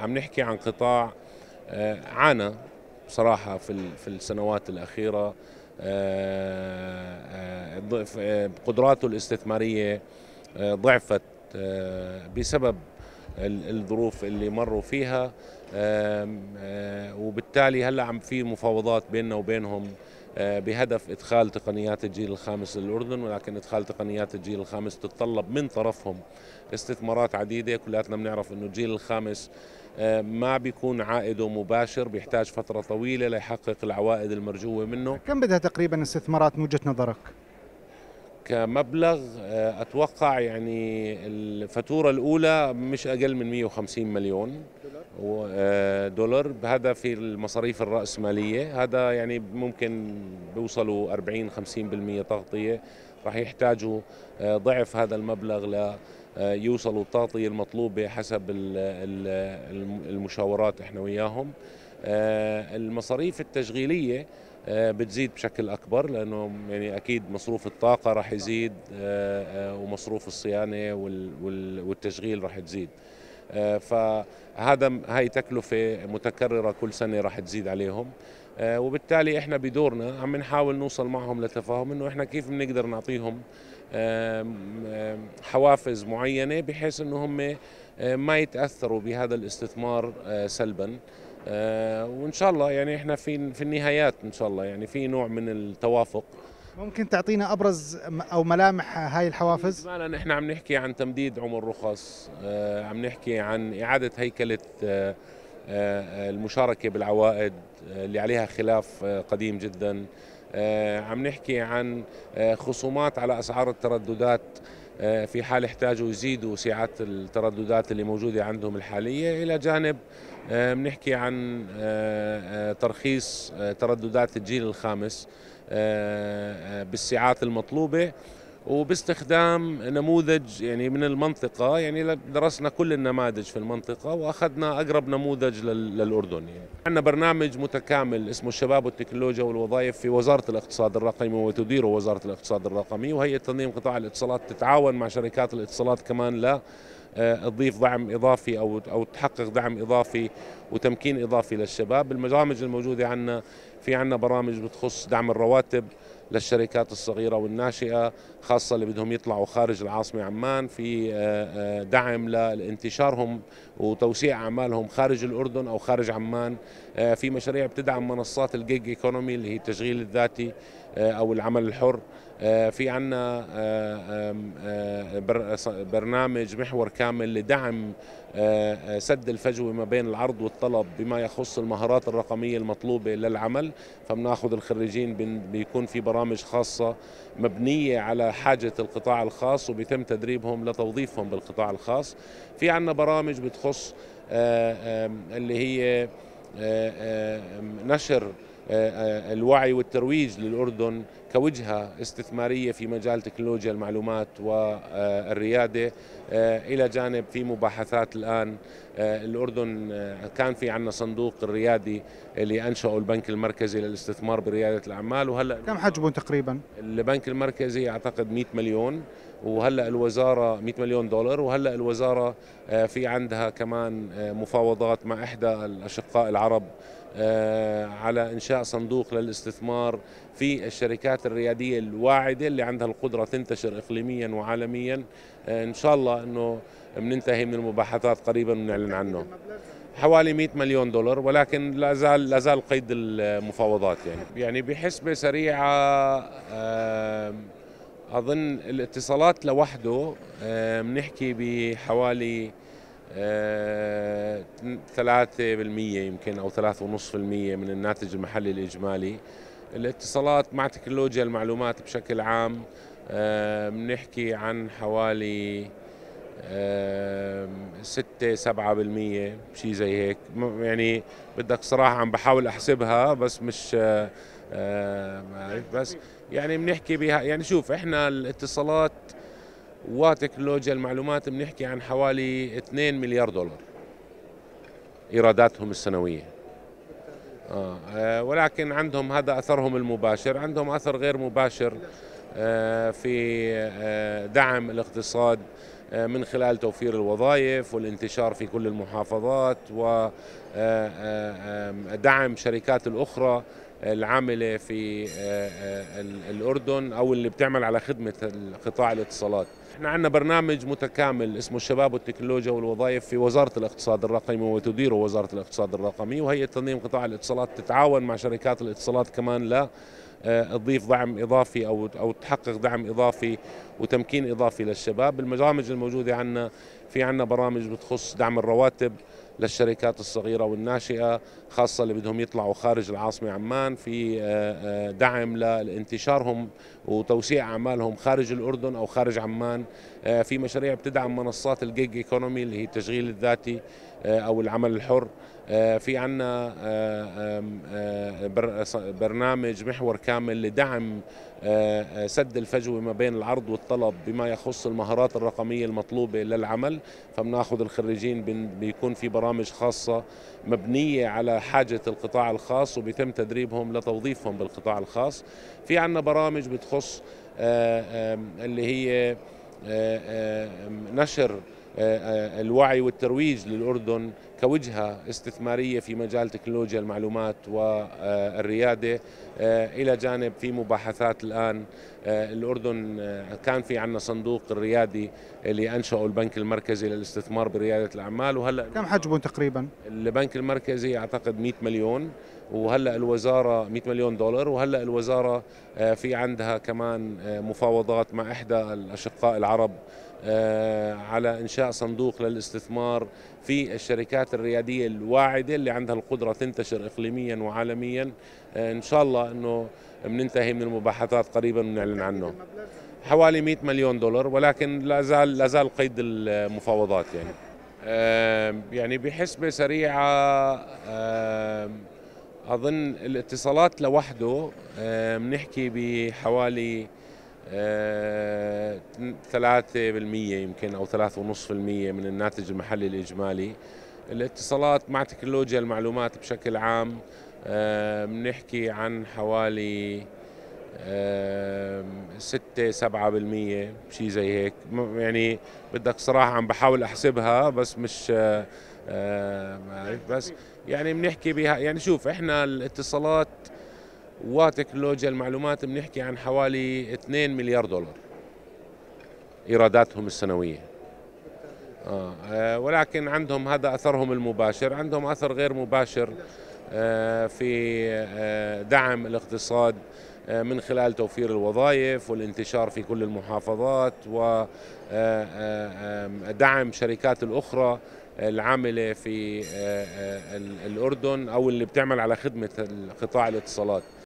عم نحكي عن قطاع عانى بصراحة في السنوات الأخيرة. قدراته الاستثمارية ضعفت بسبب الظروف اللي مروا فيها. وبالتالي هلا عم في مفاوضات بيننا وبينهم بهدف إدخال تقنيات الجيل الخامس للأردن، ولكن إدخال تقنيات الجيل الخامس تتطلب من طرفهم استثمارات عديدة. كلاتنا بنعرف إنه الجيل الخامس ما بيكون عائده مباشر، بيحتاج فترة طويلة ليحقق العوائد المرجوة منه. كم بدها تقريبا استثمارات من وجهة نظرك؟ كمبلغ أتوقع يعني الفاتورة الأولى مش أقل من 150 مليون دولار. هذا في المصاريف الرأسمالية، هذا يعني ممكن بيوصلوا 40-50% تغطية. راح يحتاجوا ضعف هذا المبلغ ليوصلوا التغطية المطلوبة حسب المشاورات احنا وياهم. المصاريف التشغيلية بتزيد بشكل أكبر، لأنه يعني أكيد مصروف الطاقة راح يزيد، ومصروف الصيانة والتشغيل راح تزيد. هاي تكلفة متكررة كل سنة راح تزيد عليهم. وبالتالي احنا بدورنا عم نحاول نوصل معهم لتفاهم انه احنا كيف بنقدر نعطيهم حوافز معينة بحيث انه هم ما يتأثروا بهذا الاستثمار سلبا. وإن شاء الله يعني إحنا في النهايات إن شاء الله يعني في نوع من التوافق. ممكن تعطينا أبرز أو ملامح هاي الحوافز؟ إجمالا إحنا عم نحكي عن تمديد عمر رخص، عم نحكي عن إعادة هيكلة المشاركة بالعوائد اللي عليها خلاف قديم جدا. عم نحكي عن خصومات على أسعار الترددات في حال احتاجوا يزيدوا سعات الترددات اللي موجودة عندهم الحالية، إلى جانب بنحكي عن ترخيص ترددات الجيل الخامس بالسعات المطلوبة وباستخدام نموذج يعني من المنطقة. يعني درسنا كل النماذج في المنطقة وأخذنا أقرب نموذج للأردن. يعني عندنا برنامج متكامل اسمه الشباب والتكنولوجيا والوظائف في وزارة الاقتصاد الرقمي، وتديره وزارة الاقتصاد الرقمي، وهي تنظيم قطاع الاتصالات تتعاون مع شركات الاتصالات كمان لا تضيف دعم إضافي أو تحقق دعم إضافي وتمكين إضافي للشباب. البرامج الموجودة عندنا، في عندنا برامج بتخص دعم الرواتب للشركات الصغيرة والناشئة، خاصة اللي بدهم يطلعوا خارج العاصمة عمان، في دعم لانتشارهم وتوسيع أعمالهم خارج الأردن أو خارج عمان. في مشاريع بتدعم منصات الجيج ايكونومي اللي هي التشغيل الذاتي أو العمل الحر. في عنا برنامج محور كامل لدعم سد الفجوة ما بين العرض والطلب بما يخص المهارات الرقمية المطلوبة للعمل. فبناخذ الخريجين بيكون في برامج خاصة مبنية على حاجة القطاع الخاص وبيتم تدريبهم لتوظيفهم بالقطاع الخاص. في عنا برامج بتخص اللي هي نشر الوعي والترويج للأردن كوجهة استثمارية في مجال تكنولوجيا المعلومات والريادة. إلى جانب في مباحثات الآن الأردن كان في عنا صندوق الريادي اللي أنشأه البنك المركزي للاستثمار بريادة الأعمال، وهلأ كم حجمه تقريبا؟ البنك المركزي أعتقد 100 مليون، وهلأ الوزارة 100 مليون دولار، وهلأ الوزارة في عندها كمان مفاوضات مع إحدى الأشقاء العرب على إنشاء صندوق للاستثمار في الشركات الريادية الواعدة اللي عندها القدرة تنتشر إقليميا وعالميا. إن شاء الله أنه بننتهي من المباحثات قريبا ونعلن عنه. حوالي 100 مليون دولار، ولكن لا زال قيد المفاوضات. يعني بحسبة سريعة أظن الاتصالات لوحده بنحكي بحوالي 3% يمكن أو 3.5% من الناتج المحلي الإجمالي. الاتصالات مع تكنولوجيا المعلومات بشكل عام بنحكي عن حوالي 6-7%، شيء زي هيك. يعني بدك صراحة عم بحاول أحسبها بس مش بس يعني بنحكي بها. يعني شوف، احنا الاتصالات وتكنولوجيا المعلومات بنحكي عن حوالي 2 مليار دولار إيراداتهم السنوية. ولكن عندهم هذا أثرهم المباشر، عندهم أثر غير مباشر في دعم الاقتصاد من خلال توفير الوظائف والانتشار في كل المحافظات ودعم شركات الأخرى العاملة في الأردن أو اللي بتعمل على خدمة قطاع الاتصالات. احنا عندنا برنامج متكامل اسمه الشباب والتكنولوجيا والوظائف في وزارة الاقتصاد الرقمي وتديره وزارة الاقتصاد الرقمي، وهي تنظيم قطاع الاتصالات تتعاون مع شركات الاتصالات كمان لا تضيف دعم إضافي أو تحقق دعم إضافي وتمكين إضافي للشباب. البرامج الموجودة عندنا في عندنا برامج بتخص دعم الرواتب للشركات الصغيرة والناشئة، خاصة اللي بدهم يطلعوا خارج العاصمة عمان، في دعم لانتشارهم وتوسيع أعمالهم خارج الأردن أو خارج عمان، في مشاريع بتدعم منصات الجيج ايكونومي اللي هي التشغيل الذاتي أو العمل الحر. في عنا برنامج محور كامل لدعم سد الفجوة ما بين العرض والطلب بما يخص المهارات الرقمية المطلوبة للعمل، فبناخذ الخريجين بيكون في برامج خاصة مبنية على حاجة القطاع الخاص وبيتم تدريبهم لتوظيفهم بالقطاع الخاص. في عنا برامج بتخص اللي هي نشر الوعي والترويج للأردن كوجهة استثمارية في مجال تكنولوجيا المعلومات والريادة، إلى جانب في مباحثات الآن. الأردن كان في عنا صندوق الريادي اللي أنشأه البنك المركزي للاستثمار بريادة الأعمال، وهلأ كم حجمه تقريبا؟ البنك المركزي أعتقد 100 مليون، وهلأ الوزارة 100 مليون دولار، وهلأ الوزارة في عندها كمان مفاوضات مع إحدى الأشقاء العرب على إنشاء صندوق للاستثمار في الشركات الريادية الواعدة اللي عندها القدرة تنتشر إقليميا وعالميا. إن شاء الله أنه بننتهي من المباحثات قريبا ونعلن عنه. حوالي 100 مليون دولار، ولكن لا زال قيد المفاوضات يعني. يعني بحسبة سريعة أظن الاتصالات لوحده بنحكي بحوالي 3% يمكن أو 3.5% من الناتج المحلي الإجمالي. الاتصالات مع تكنولوجيا المعلومات بشكل عام بنحكي عن حوالي 6-7%، شيء زي هيك يعني. بدك صراحة عم بحاول أحسبها بس مش بس يعني بنحكي بها. يعني شوف، احنا الاتصالات وتكنولوجيا المعلومات بنحكي عن حوالي 2 مليار دولار إيراداتهم السنوية. ولكن عندهم هذا أثرهم المباشر، عندهم أثر غير مباشر في دعم الاقتصاد من خلال توفير الوظائف والانتشار في كل المحافظات ودعم شركات الأخرى العاملة في الأردن أو اللي بتعمل على خدمة قطاع الاتصالات.